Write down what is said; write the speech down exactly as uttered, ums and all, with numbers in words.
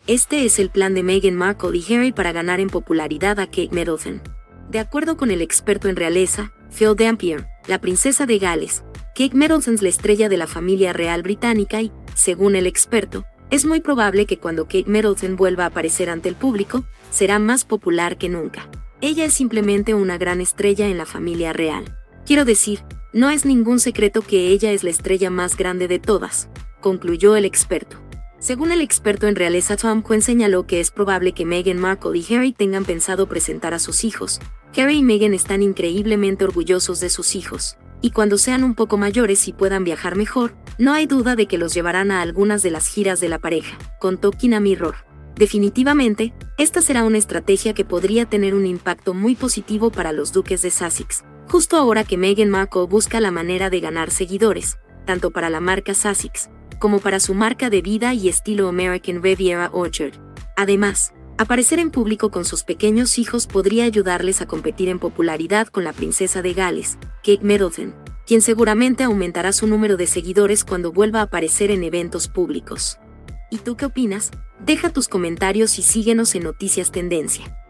Este es el plan de Meghan Markle y Harry para ganar en popularidad a Kate Middleton. De acuerdo con el experto en realeza, Phil Dampier, la princesa de Gales, Kate Middleton es la estrella de la familia real británica y, según el experto, es muy probable que cuando Kate Middleton vuelva a aparecer ante el público, será más popular que nunca. Ella es simplemente una gran estrella en la familia real. Quiero decir, no es ningún secreto que ella es la estrella más grande de todas, concluyó el experto. Según el experto en realeza Tom Quinn señaló que es probable que Meghan Markle y Harry tengan pensado presentar a sus hijos. Harry y Meghan están increíblemente orgullosos de sus hijos, y cuando sean un poco mayores y puedan viajar mejor, no hay duda de que los llevarán a algunas de las giras de la pareja, contó Quinn a Mirror. Definitivamente, esta será una estrategia que podría tener un impacto muy positivo para los duques de Sussex, justo ahora que Meghan Markle busca la manera de ganar seguidores, tanto para la marca Sussex, como para su marca de vida y estilo American Riviera Orchard. Además, aparecer en público con sus pequeños hijos podría ayudarles a competir en popularidad con la princesa de Gales, Kate Middleton, quien seguramente aumentará su número de seguidores cuando vuelva a aparecer en eventos públicos. ¿Y tú qué opinas? Deja tus comentarios y síguenos en Noticias Tendencia.